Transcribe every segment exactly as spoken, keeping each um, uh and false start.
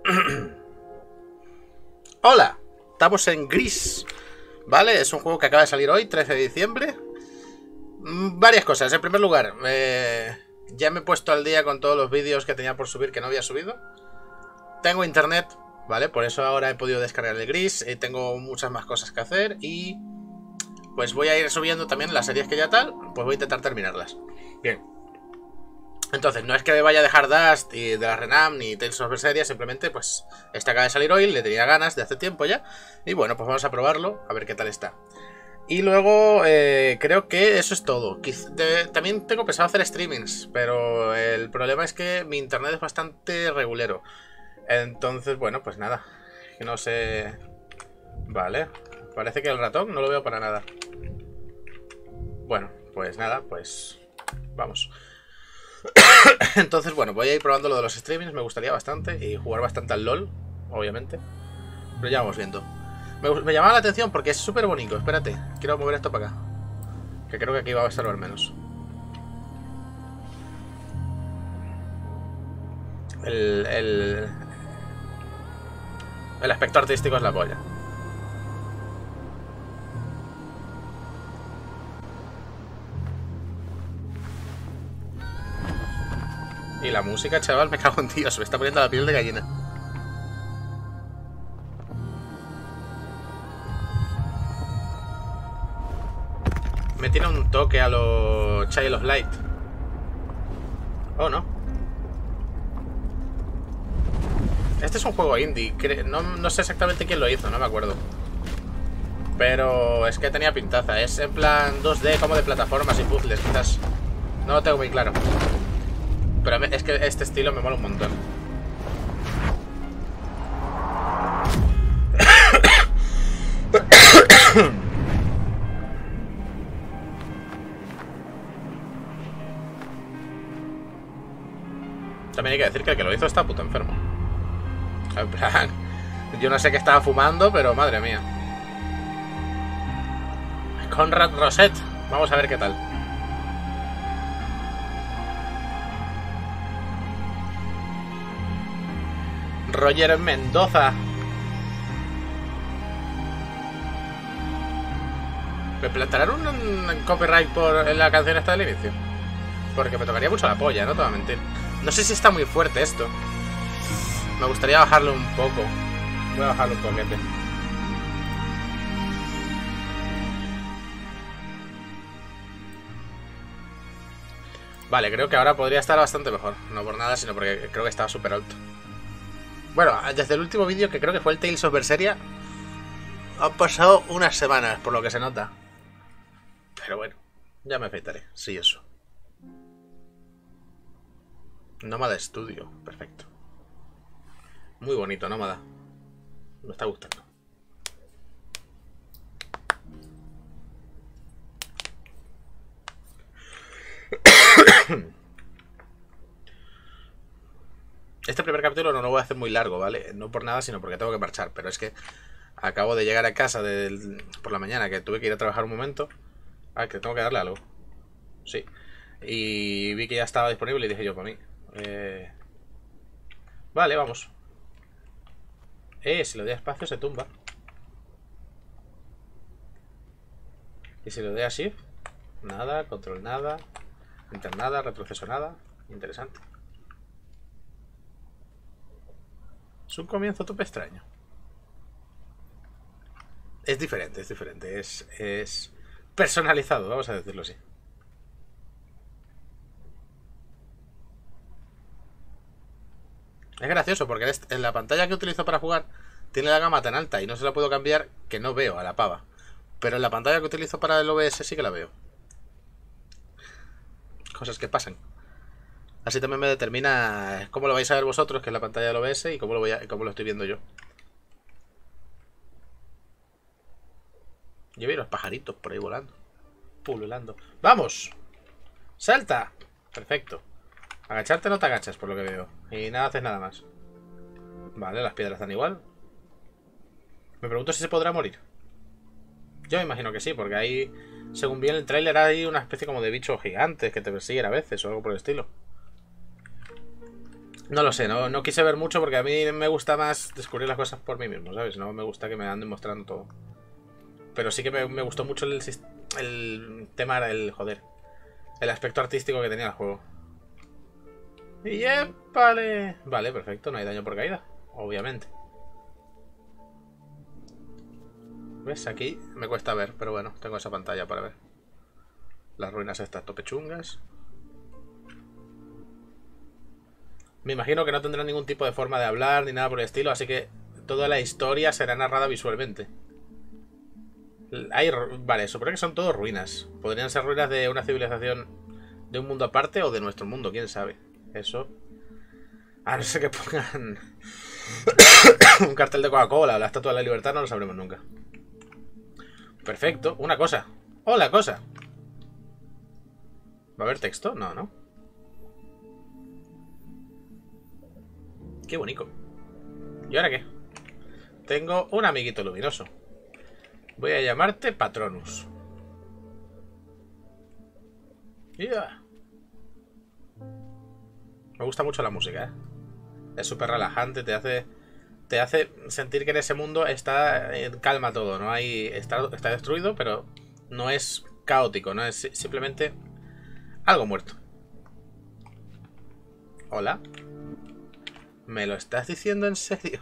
Hola, estamos en Gris, ¿vale? Es un juego que acaba de salir hoy, trece de diciembre. Varias cosas. En primer lugar, eh, ya me he puesto al día con todos los vídeos que tenía por subir que no había subido. Tengo internet, ¿vale? Por eso ahora he podido descargar el Gris. Y tengo muchas más cosas que hacer y pues voy a ir subiendo también las series que ya tal. Pues voy a intentar terminarlas. Bien. Entonces, no es que me vaya a dejar Dust y de la Renam ni Tales of Berseria, simplemente pues este acaba de salir hoy, le tenía ganas de hace tiempo ya. Y bueno, pues vamos a probarlo, a ver qué tal está. Y luego eh, creo que eso es todo. De, también tengo pensado hacer streamings, pero el problema es que mi internet es bastante regulero. Entonces, bueno, pues nada, no sé. Vale, parece que el ratón no lo veo para nada. Bueno, pues nada, pues vamos. Entonces, bueno, voy a ir probando lo de los streamings. Me gustaría bastante. Y jugar bastante al LOL, obviamente. Pero ya vamos viendo. Me, me llamaba la atención porque es súper bonito. Espérate, quiero mover esto para acá, que creo que aquí va a estar al menos. El, el, el aspecto artístico es la polla. Y la música, chaval, me cago en Dios. Me está poniendo la piel de gallina. Me tiene un toque a lo Child of Light. Oh, no. Este es un juego indie. No, no sé exactamente quién lo hizo, no me acuerdo. Pero es que tenía pintaza. Es en plan dos D, como de plataformas y puzzles, quizás. No lo tengo muy claro. Pero es que este estilo me mola un montón. También hay que decir que el que lo hizo está puto enfermo. En plan, yo no sé qué estaba fumando, pero madre mía. Conrad Roset. Vamos a ver qué tal. Roger Mendoza. ¿Me plantarán un, un copyright por la canción esta del inicio? Porque me tocaría mucho la polla, no te voy a mentir. No sé si está muy fuerte esto. Me gustaría bajarlo un poco. Voy a bajarlo un poquete. Vale, creo que ahora podría estar bastante mejor. No por nada, sino porque creo que estaba súper alto. Bueno, desde el último vídeo, que creo que fue el Tales of Berseria, han pasado unas semanas, por lo que se nota. Pero bueno, ya me afeitaré. Sí, eso. Nómada Studio, perfecto. Muy bonito, Nómada. Me está gustando. Este primer capítulo no lo voy a hacer muy largo, ¿vale? No por nada, sino porque tengo que marchar. Pero es que acabo de llegar a casa del, por la mañana, que tuve que ir a trabajar un momento. Ah, que tengo que darle algo. Sí. Y vi que ya estaba disponible y dije yo, para mí. Eh... Vale, vamos. Eh, si le doy espacio se tumba. Y si le doy a Shift, nada, control nada, enter nada, retroceso nada. Interesante. Es un comienzo tope extraño. Es diferente, es diferente. Es, es personalizado, vamos a decirlo así. Es gracioso porque en la pantalla que utilizo para jugar tiene la gama tan alta y no se la puedo cambiar que no veo a la pava. Pero en la pantalla que utilizo para el O B S sí que la veo. Cosas que pasan. Así también me determina cómo lo vais a ver vosotros, que es la pantalla del O B S, y cómo lo, voy a, cómo lo estoy viendo yo. Yo veo los pajaritos por ahí volando, pululando. ¡Vamos! ¡Salta! Perfecto. Agacharte no te agachas, por lo que veo. Y nada, haces nada más. Vale, las piedras están igual. Me pregunto si se podrá morir. Yo me imagino que sí, porque ahí, según vi en el tráiler, hay una especie como de bichos gigantes que te persiguen a veces o algo por el estilo. No lo sé, no, no quise ver mucho porque a mí me gusta más descubrir las cosas por mí mismo, ¿sabes? No me gusta que me anden mostrando todo. Pero sí que me, me gustó mucho el, el tema, el joder, el aspecto artístico que tenía el juego. Y épale. Vale, perfecto, no hay daño por caída, obviamente. ¿Ves? Aquí me cuesta ver, pero bueno, tengo esa pantalla para ver. Las ruinas estas topechungas. Me imagino que no tendrán ningún tipo de forma de hablar ni nada por el estilo, así que toda la historia será narrada visualmente. Hay, vale, supongo que son todo ruinas. Podrían ser ruinas de una civilización de un mundo aparte o de nuestro mundo, quién sabe. Eso. A no ser que pongan un cartel de Coca-Cola o la Estatua de la Libertad, no lo sabremos nunca. Perfecto, una cosa. ¡Hola, cosa! ¿Va a haber texto? No, ¿no? Qué bonito. ¿Y ahora qué? Tengo un amiguito luminoso. Voy a llamarte Patronus. Yeah. Me gusta mucho la música, ¿eh? Es súper relajante, te hace te hace sentir que en ese mundo está en calma todo, no hay está, está destruido, pero no es caótico, no es simplemente algo muerto. Hola. ¿Me lo estás diciendo en serio?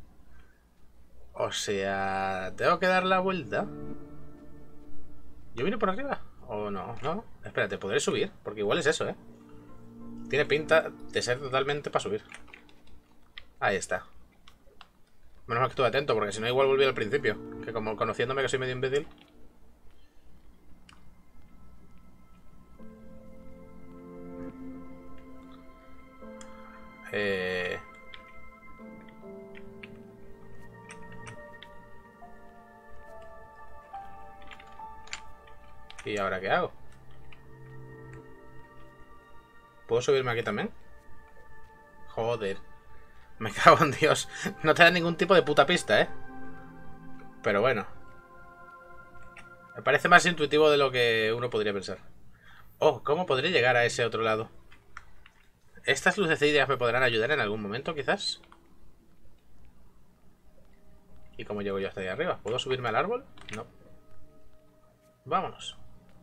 O sea, ¿tengo que dar la vuelta? ¿Yo vine por arriba? ¿O no? ¿No? Espérate, ¿podré subir? Porque igual es eso, ¿eh? Tiene pinta de ser totalmente para subir. Ahí está. Menos mal que estuve atento, porque si no igual volví al principio. Que como conociéndome que soy medio imbécil. Eh... ¿Y ahora qué hago? ¿Puedo subirme aquí también? Joder. Me cago en Dios. No te da ningún tipo de puta pista, ¿eh? Pero bueno. Me parece más intuitivo de lo que uno podría pensar. Oh, ¿cómo podré llegar a ese otro lado? ¿Estas lucecillas me podrán ayudar en algún momento, quizás? ¿Y cómo llego yo hasta ahí arriba? ¿Puedo subirme al árbol? No. Vámonos.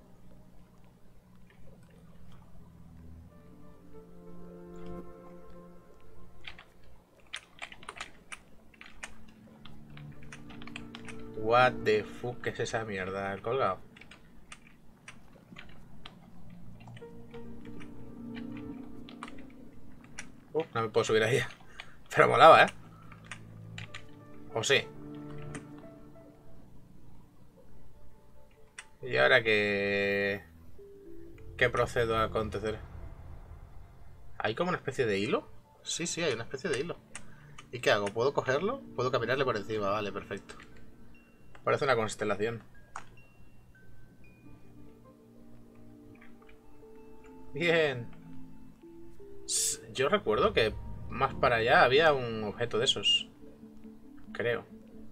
What the fuck, ¿qué es esa mierda? Colgado. Uh, no me puedo subir ahí. Pero molaba, ¿eh? ¿O sí? ¿Y ahora qué... qué procedo a acontecer? ¿Hay como una especie de hilo? Sí, sí, hay una especie de hilo. ¿Y qué hago? ¿Puedo cogerlo? Puedo caminarle por encima, vale, perfecto. Parece una constelación. Bien. Yo recuerdo que más para allá había un objeto de esos. Creo.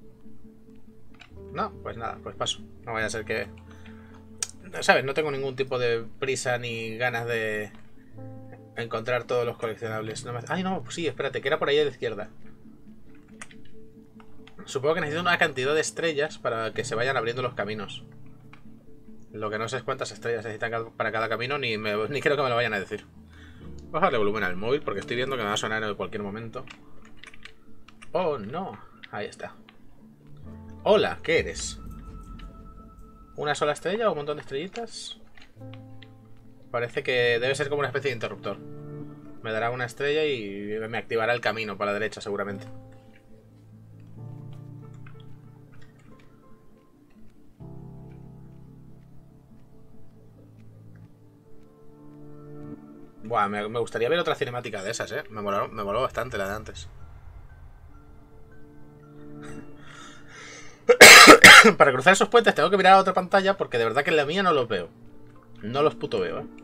No, pues nada, pues paso. No vaya a ser que... ¿Sabes? No tengo ningún tipo de prisa ni ganas de encontrar todos los coleccionables. No me... Ay, no, pues sí, espérate, que era por ahí a la izquierda. Supongo que necesito una cantidad de estrellas para que se vayan abriendo los caminos. Lo que no sé es cuántas estrellas necesitan para cada camino, ni, me, ni creo que me lo vayan a decir. Vamos a darle volumen al móvil porque estoy viendo que me va a sonar en cualquier momento. Oh, no. Ahí está. Hola, ¿qué eres? ¿Una sola estrella o un montón de estrellitas? Parece que debe ser como una especie de interruptor. Me dará una estrella y me activará el camino para la derecha seguramente. Buah, me, me gustaría ver otra cinemática de esas, eh. Me moló, me moló bastante la de antes. Para cruzar esos puentes tengo que mirar a otra pantalla porque de verdad que en la mía no los veo. No los puto veo, eh.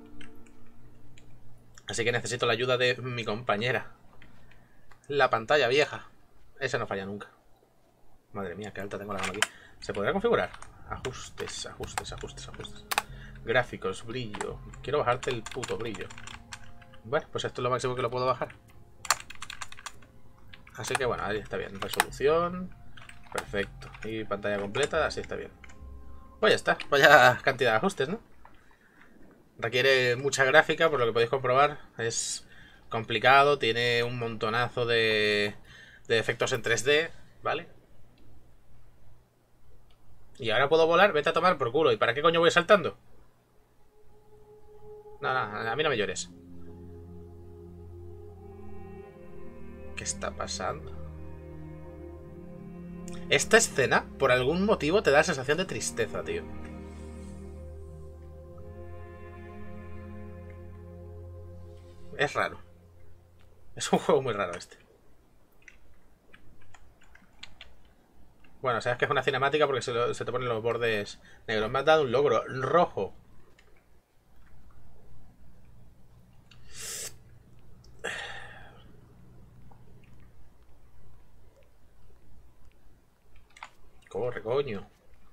Así que necesito la ayuda de mi compañera. La pantalla vieja. Esa no falla nunca. Madre mía, qué alta tengo la mano aquí. ¿Se podrá configurar? Ajustes, ajustes, ajustes, ajustes. Gráficos, brillo. Quiero bajarte el puto brillo. Bueno, pues esto es lo máximo que lo puedo bajar. Así que bueno, ahí está bien. Resolución. Perfecto. Y pantalla completa, así está bien. Pues ya está. Vaya cantidad de ajustes, ¿no? Requiere mucha gráfica, por lo que podéis comprobar. Es complicado, tiene un montonazo de, de efectos en tres D, ¿vale? Y ahora puedo volar, vete a tomar por culo. ¿Y para qué coño voy saltando? No, no, a mí no me llores. ¿Qué está pasando? Esta escena, por algún motivo, te da la sensación de tristeza, tío. Es raro. Es un juego muy raro este. Bueno, sabes que es una cinemática porque se, lo, se te ponen los bordes negros. Me has dado un logro rojo. Corre, coño.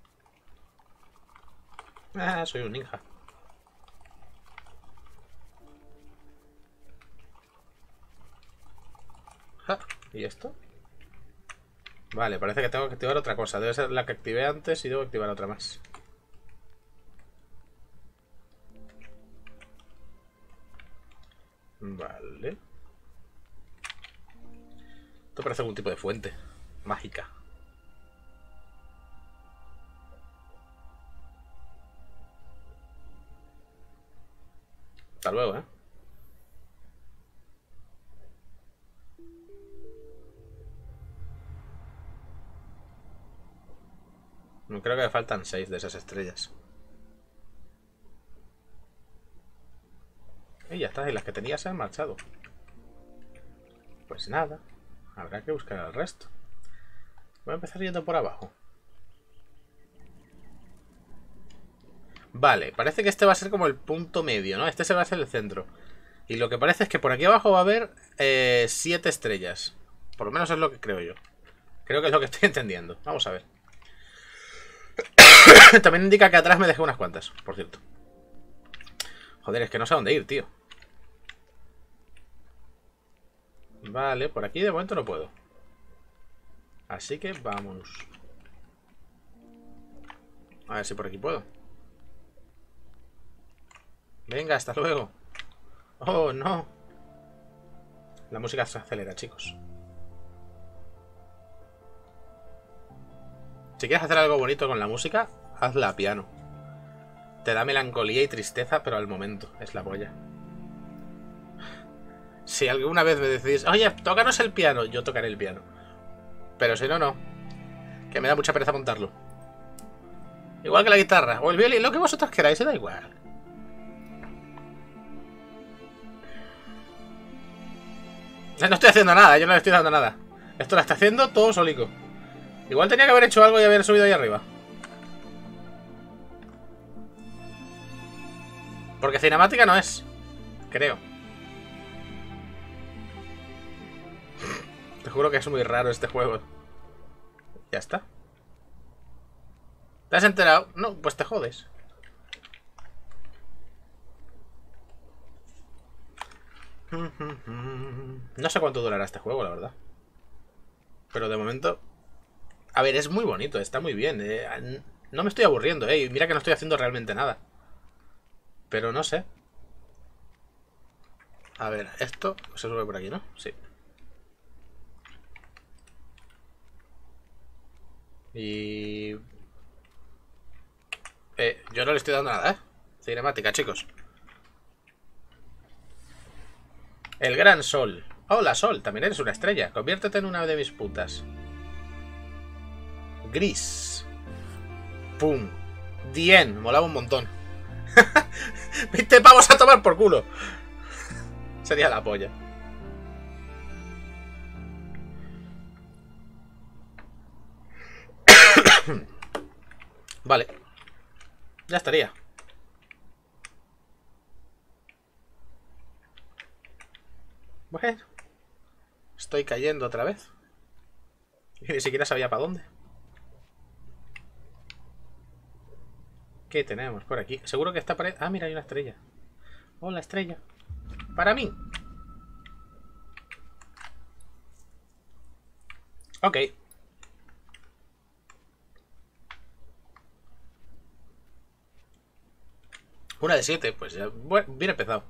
Ah, soy un ninja. Ah, ¿y esto? Vale, parece que tengo que activar otra cosa. Debe ser la que activé antes y debo activar otra más. Vale. Esto parece algún tipo de fuente mágica. Hasta luego, ¿eh? Creo que me faltan seis de esas estrellas. Y ya está, y las que tenía se han marchado. Pues nada, habrá que buscar el resto. Voy a empezar yendo por abajo. Vale, parece que este va a ser como el punto medio, ¿no? Este se va a ser el centro. Y lo que parece es que por aquí abajo va a haber eh, siete estrellas. Por lo menos es lo que creo yo. Creo que es lo que estoy entendiendo. Vamos a ver. También indica que atrás me dejé unas cuantas, por cierto. Joder, es que no sé a dónde ir, tío. Vale, por aquí de momento no puedo. Así que vamos. A ver si por aquí puedo. Venga, hasta luego. Oh, no. La música se acelera, chicos. Si quieres hacer algo bonito con la música, hazla a piano. Te da melancolía y tristeza, pero al momento. Es la polla. Si alguna vez me decís, oye, tócanos el piano, yo tocaré el piano. Pero si no, no. Que me da mucha pereza montarlo. Igual que la guitarra o el violín, lo que vosotros queráis, se da igual. No estoy haciendo nada, yo no le estoy dando nada. Esto lo está haciendo todo solico. Igual tenía que haber hecho algo y haber subido ahí arriba. Porque cinemática no es. Creo. Te juro que es muy raro este juego. Ya está. ¿Te has enterado? No, pues te jodes. No sé cuánto durará este juego, la verdad. Pero de momento... A ver, es muy bonito, está muy bien. Eh. No me estoy aburriendo, eh. Mira que no estoy haciendo realmente nada. Pero no sé. A ver, esto se sube por aquí, ¿no? Sí. Y... Eh, yo no le estoy dando nada, ¿eh? Cinemática, chicos. El gran sol. Hola, sol, también eres una estrella. Conviértete en una de mis putas. Gris. Pum. Dien, molaba un montón. veinte pavos a tomar por culo. Sería la polla. Vale. Ya estaría. Bueno. Estoy cayendo otra vez. Y ni siquiera sabía para dónde. ¿Qué tenemos por aquí? Seguro que esta pared... Ah, mira, hay una estrella. Hola, estrella. Para mí. Ok. Una de siete, pues ya. Bueno, bien empezado.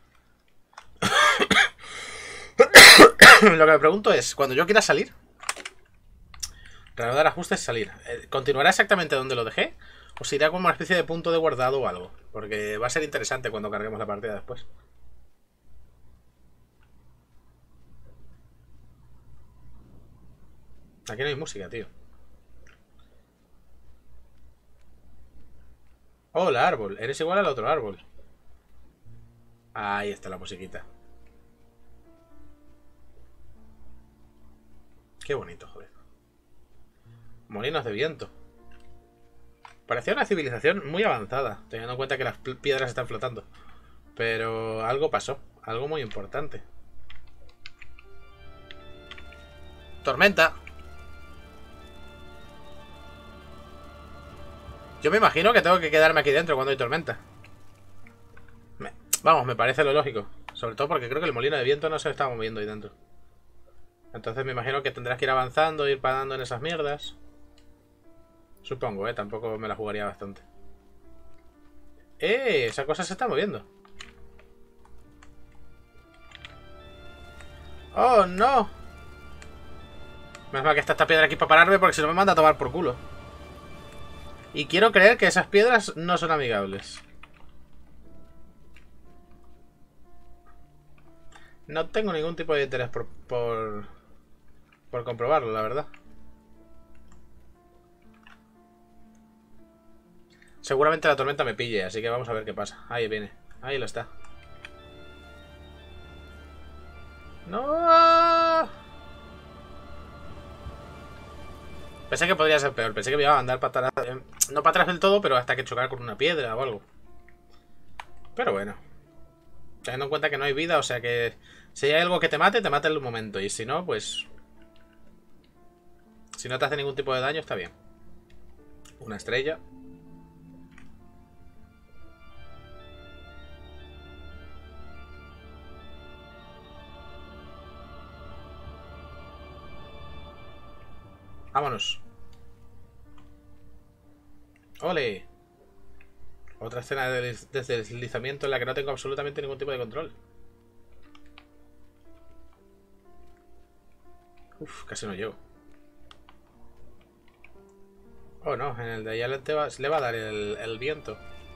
Lo que me pregunto es, cuando yo quiera salir, reanudar ajustes, salir, ¿continuará exactamente donde lo dejé? ¿O se irá como una especie de punto de guardado o algo? Porque va a ser interesante cuando carguemos la partida después. Aquí no hay música, tío. Oh, el árbol. Eres igual al otro árbol. Ahí está la musiquita. Qué bonito, joder. Molinos de viento. Parecía una civilización muy avanzada, teniendo en cuenta que las piedras están flotando. Pero algo pasó. Algo muy importante. Tormenta. Yo me imagino que tengo que quedarme aquí dentro cuando hay tormenta. Me... Vamos, me parece lo lógico. Sobre todo porque creo que el molino de viento no se está moviendo ahí dentro. Entonces me imagino que tendrás que ir avanzando, ir parando en esas mierdas. Supongo, eh, tampoco me la jugaría bastante. ¡Eh! Esa cosa se está moviendo. ¡Oh, no! Menos mal que está esta piedra aquí para pararme, porque si no me manda a tomar por culo. Y quiero creer que esas piedras no son amigables. No tengo ningún tipo de interés por... por, por comprobarlo, la verdad. Seguramente la tormenta me pille, así que vamos a ver qué pasa. Ahí viene. Ahí lo está. ¡No! Pensé que podría ser peor. Pensé que me iba a andar para atrás. No para atrás del todo, pero hasta que chocar con una piedra o algo. Pero bueno. Teniendo en cuenta que no hay vida, o sea que... Si hay algo que te mate, te mata en un momento. Y si no, pues... Si no te hace ningún tipo de daño, está bien. Una estrella. Vámonos. ¡Ole! Otra escena de deslizamiento en la que no tengo absolutamente ningún tipo de control. Uf, casi no llego. Oh no, en el de allá le va, le va a dar el, el viento.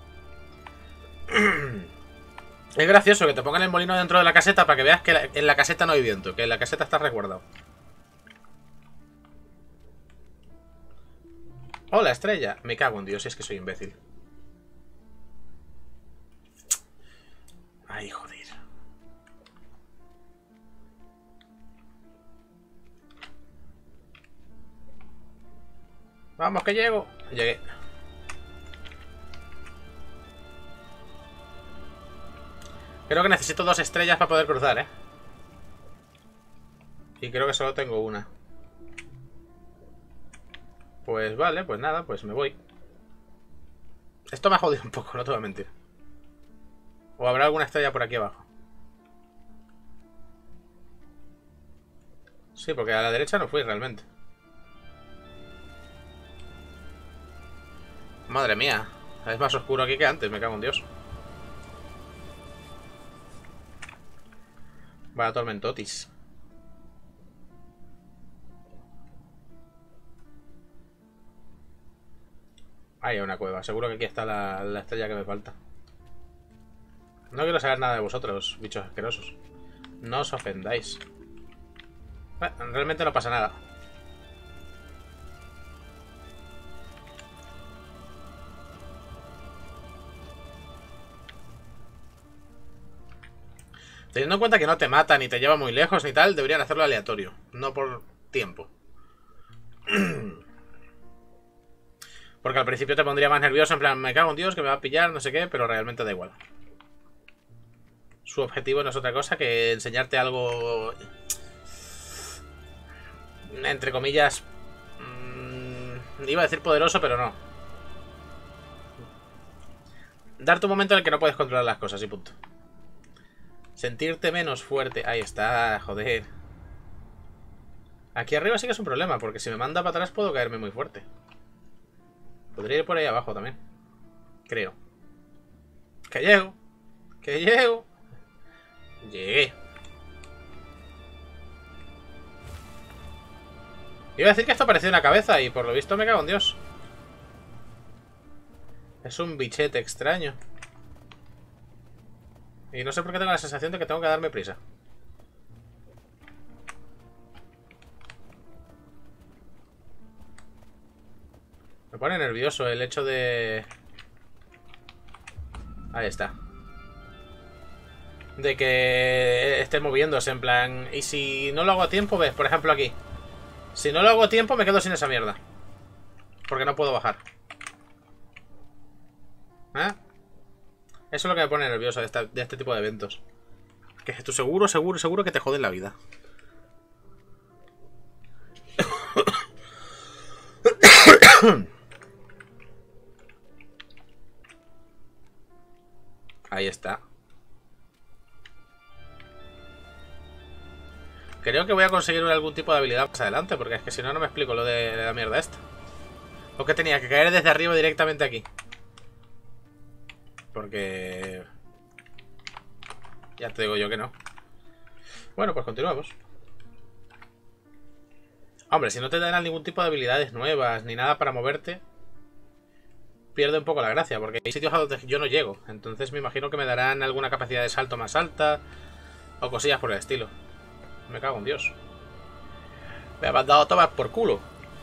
Es gracioso que te pongan el molino dentro de la caseta para que veas que la, en la caseta no hay viento, que en la caseta está resguardado. ¡Oh, la estrella! Me cago en Dios, es que soy imbécil. Ay, joder. Vamos, que llego. Llegué. Creo que necesito dos estrellas para poder cruzar, ¿eh? Y creo que solo tengo una. Pues vale, pues nada, pues me voy. Esto me ha jodido un poco, no te voy a mentir. ¿O habrá alguna estrella por aquí abajo? Sí, porque a la derecha no fui realmente. Madre mía, es más oscuro aquí que antes, me cago en Dios. Vaya tormentotis. Ahí hay una cueva, seguro que aquí está la, la estrella que me falta. No quiero saber nada de vosotros, bichos asquerosos. No os ofendáis. Bueno, realmente no pasa nada. Teniendo en cuenta que no te mata, ni te lleva muy lejos, ni tal, deberían hacerlo aleatorio. No por tiempo. Porque al principio te pondría más nervioso, en plan, me cago en Dios, que me va a pillar, no sé qué, pero realmente da igual. Su objetivo no es otra cosa que enseñarte algo... Entre comillas... Mmm, iba a decir poderoso, pero no. Darte un momento en el que no puedes controlar las cosas y punto. Sentirte menos fuerte. Ahí está, joder. Aquí arriba sí que es un problema, porque si me manda para atrás puedo caerme muy fuerte. Podría ir por ahí abajo también. Creo. Que llego. Que llego. Llegué. Iba a decir que esto parecía una cabeza y por lo visto me cago en Dios. Es un bichete extraño. Y no sé por qué tengo la sensación de que tengo que darme prisa. Me pone nervioso el hecho de... Ahí está. De que esté moviéndose, en plan... Y si no lo hago a tiempo, ves, por ejemplo aquí. Si no lo hago a tiempo, me quedo sin esa mierda. Porque no puedo bajar. ¿Eh? Eso es lo que me pone nervioso de, esta, de este tipo de eventos. Que tú seguro, seguro, seguro que te joden la vida. Ahí está. Creo que voy a conseguir algún tipo de habilidad más adelante, porque es que si no, no me explico lo de, de la mierda esta. O que tenía que caer desde arriba directamente aquí. Porque... Ya te digo yo que no. Bueno, pues continuamos. Hombre, si no te dan ningún tipo de habilidades nuevas ni nada para moverte, pierde un poco la gracia, porque hay sitios a donde yo no llego. Entonces me imagino que me darán alguna capacidad de salto más alta o cosillas por el estilo. Me cago en Dios. Me han dado tomas por culo.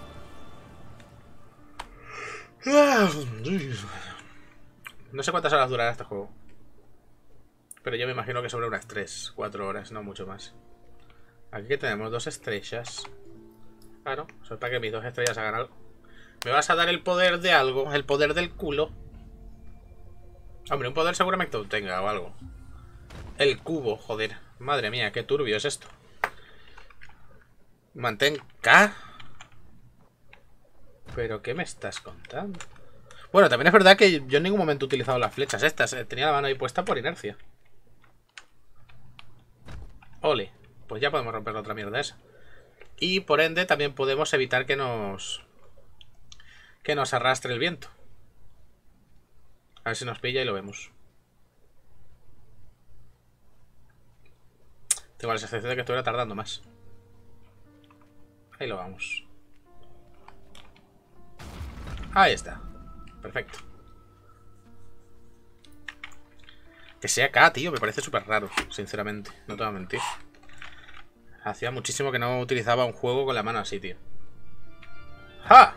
No sé cuántas horas durará este juego, pero yo me imagino que sobre unas tres, cuatro horas, no mucho más. Aquí que tenemos dos estrellas. Ah, no, eso es para que mis dos estrellas hagan algo. ¿Me vas a dar el poder de algo? El poder del culo. Hombre, un poder seguramente obtenga o algo. El cubo, joder. Madre mía, qué turbio es esto. Mantén K. ¿Pero qué me estás contando? Bueno, también es verdad que yo en ningún momento he utilizado las flechas estas. Tenía la mano ahí puesta por inercia. Ole. Pues ya podemos romper la otra mierda esa. Y por ende también podemos evitar que nos... Que nos arrastre el viento. A ver si nos pilla y lo vemos. Tengo la sensación de que estuviera tardando más. Ahí lo vamos. Ahí está. Perfecto. Que sea acá, tío, me parece súper raro, sinceramente. No te voy a mentir. Hacía muchísimo que no utilizaba un juego con la mano así, tío. ¡Ja!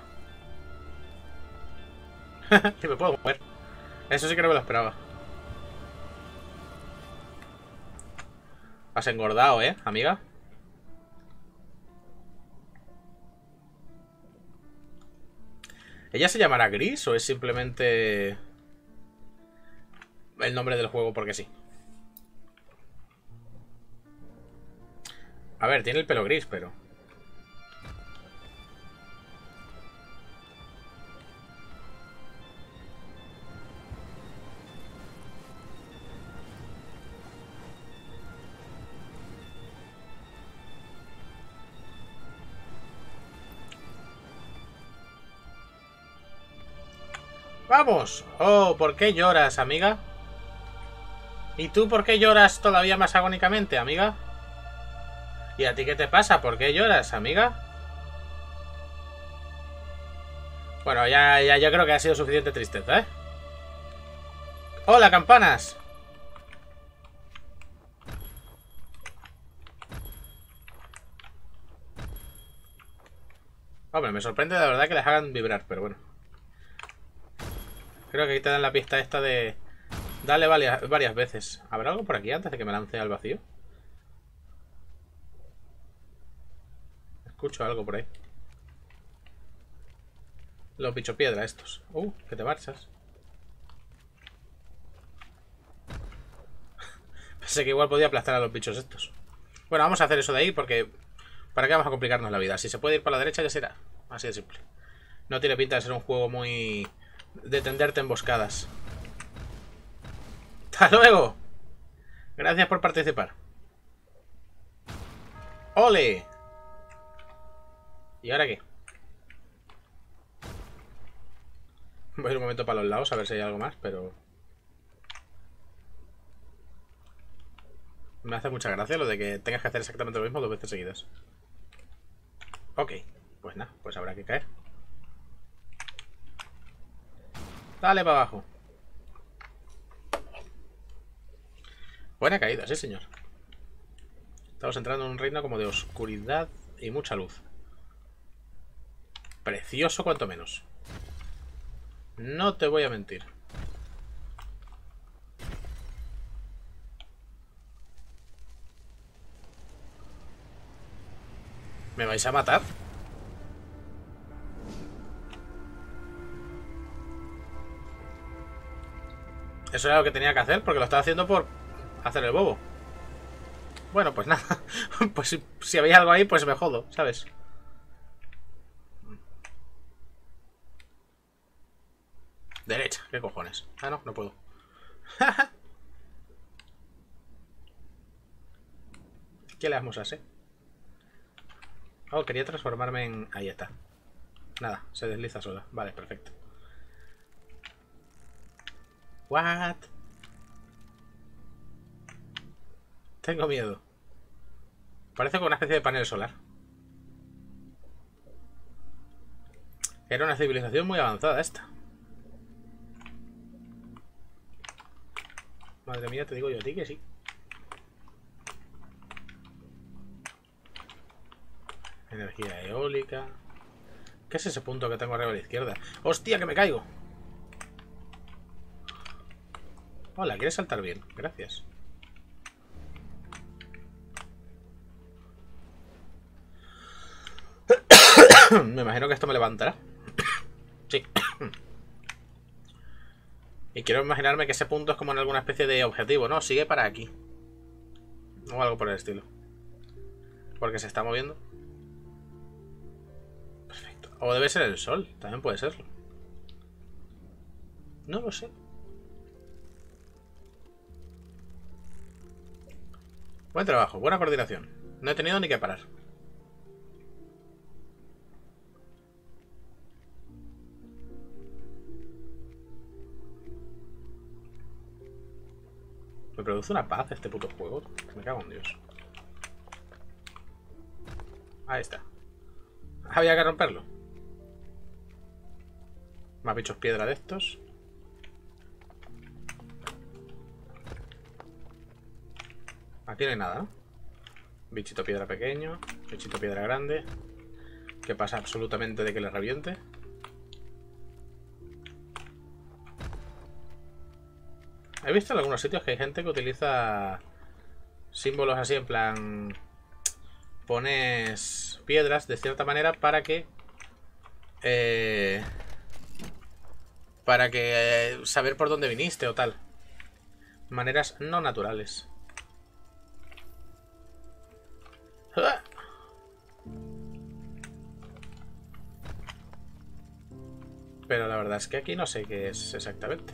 Que me puedo mover. Eso sí que no me lo esperaba. Has engordado, ¿eh, amiga? ¿Ella se llamará Gris o es simplemente el nombre del juego porque sí? A ver, tiene el pelo gris, pero... ¡Vamos! Oh, ¿por qué lloras, amiga? ¿Y tú por qué lloras todavía más agónicamente, amiga? ¿Y a ti qué te pasa? ¿Por qué lloras, amiga? Bueno, ya, ya yo creo que ha sido suficiente tristeza, ¿eh? ¡Hola, campanas! Hombre, me sorprende la verdad que les hagan vibrar, pero bueno. Creo que aquí te dan la pista esta de... Dale varias, varias veces. ¿Habrá algo por aquí antes de que me lance al vacío? Escucho algo por ahí. Los bichos piedra estos. Uh, que te marchas. Pensé que igual podía aplastar a los bichos estos. Bueno, vamos a hacer eso de ahí porque... ¿Para qué vamos a complicarnos la vida? Si se puede ir para la derecha ya será. Así de simple. No tiene pinta de ser un juego muy... de tenderte emboscadas. ¡Hasta luego! Gracias por participar. ¡Ole! ¿Y ahora qué? Voy a ir un momento para los lados a ver si hay algo más, pero... Me hace mucha gracia lo de que tengas que hacer exactamente lo mismo dos veces seguidas. Ok, pues nada, pues habrá que caer. Dale para abajo. Buena caída, sí señor. Estamos entrando en un reino como de oscuridad y mucha luz. Precioso cuanto menos. No te voy a mentir. ¿Me vais a matar? Eso era lo que tenía que hacer, porque lo estaba haciendo por hacer el bobo. Bueno, pues nada. Pues si, si habéis algo ahí, pues me jodo, ¿sabes? Derecha, ¿qué cojones? Ah, no, no puedo. ¿Qué le vamos a hacer? Oh, quería transformarme en... Ahí está. Nada, se desliza sola. Vale, perfecto. What? Tengo miedo. Parece como una especie de panel solar. Era una civilización muy avanzada esta. Madre mía, te digo yo a ti que sí. Energía eólica. ¿Qué es ese punto que tengo arriba a la izquierda? ¡Hostia, que me caigo! Hola, ¿quieres saltar bien? Gracias. Me imagino que esto me levantará. Sí. Y quiero imaginarme que ese punto es como en alguna especie de objetivo, ¿no? Sigue para aquí. O algo por el estilo. Porque se está moviendo. Perfecto. O debe ser el sol. También puede serlo. No lo sé. Buen trabajo, buena coordinación. No he tenido ni que parar. Me produce una paz este puto juego. Me cago en Dios. Ahí está. Había que romperlo. Más bichos piedra de estos. Aquí no hay nada, ¿no? Bichito piedra pequeño. Bichito piedra grande. Que pasa absolutamente de que le reviente. He visto en algunos sitios que hay gente que utiliza símbolos así en plan... Pones piedras de cierta manera para que... Eh, para que... Eh, saber por dónde viniste o tal. Maneras no naturales. ¡Ah! Pero la verdad es que aquí no sé qué es exactamente.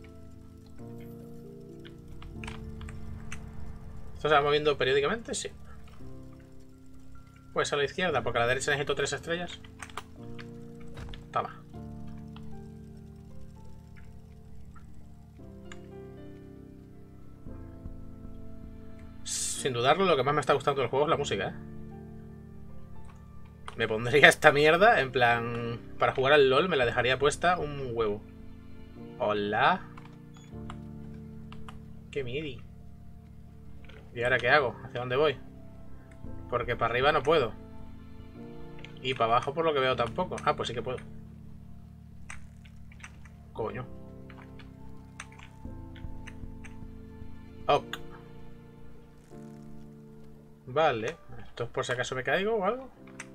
¿Esto se va moviendo periódicamente? Sí. Pues a la izquierda, porque a la derecha necesito tres estrellas. Toma. Sin dudarlo, lo que más me está gustando del juego es la música, ¿eh? Me pondría esta mierda, en plan... Para jugar al LOL me la dejaría puesta un huevo. Hola. Qué midi. ¿Y ahora qué hago? ¿Hacia dónde voy? Porque para arriba no puedo. Y para abajo por lo que veo tampoco. Ah, pues sí que puedo. Coño. Ok. Vale. ¿Esto es por si acaso me caigo o algo?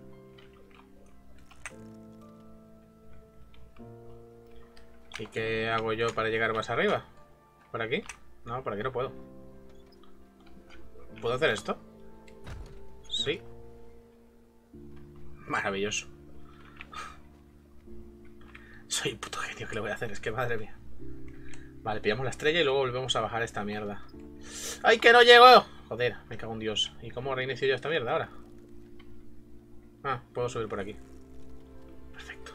¿Y qué hago yo para llegar más arriba? ¿Por aquí? No, por aquí no puedo. ¿Puedo hacer esto? Sí. Maravilloso. Soy un puto genio, que le voy a hacer? Es que madre mía. Vale, pillamos la estrella y luego volvemos a bajar esta mierda. ¡Ay, que no llego! Joder, me cago en Dios. ¿Y cómo reinicio yo esta mierda ahora? Ah, puedo subir por aquí. Perfecto.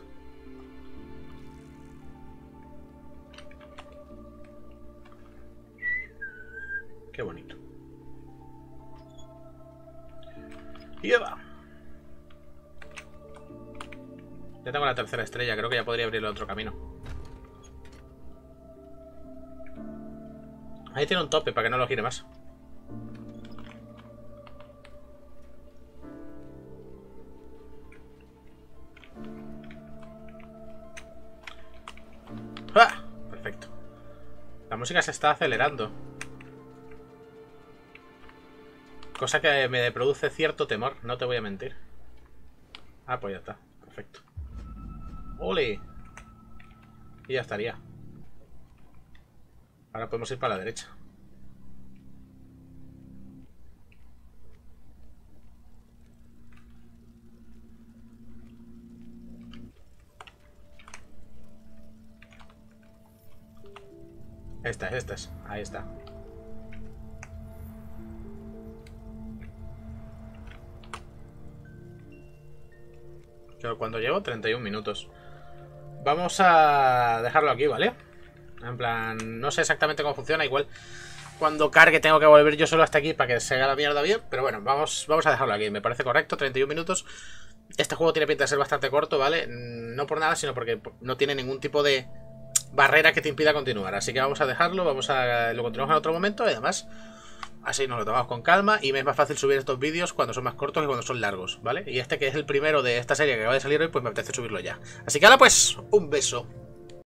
Qué bonito. ¡Lleva! Ya tengo la tercera estrella, creo que ya podría abrir el otro camino. Ahí tiene un tope para que no lo gire más. ¡Ah! Perfecto. La música se está acelerando. Cosa que me produce cierto temor, no te voy a mentir. Ah, pues ya está. Perfecto. ¡Ole! Y ya estaría. Ahora podemos ir para la derecha. Esta es, esta es. Ahí está. Pero cuando llevo treinta y un minutos. Vamos a dejarlo aquí, ¿vale? En plan, no sé exactamente cómo funciona. Igual cuando cargue tengo que volver yo solo hasta aquí para que se haga la mierda bien. Pero bueno, vamos, vamos a dejarlo aquí. Me parece correcto, treinta y un minutos. Este juego tiene pinta de ser bastante corto, ¿vale? No por nada, sino porque no tiene ningún tipo de barrera que te impida continuar. Así que vamos a dejarlo, vamos a lo continuamos en otro momento. Y además, así nos lo tomamos con calma. Y me es más fácil subir estos vídeos cuando son más cortos que cuando son largos, ¿vale? Y este que es el primero de esta serie que acaba de salir hoy, pues me apetece subirlo ya. Así que ahora pues, un beso.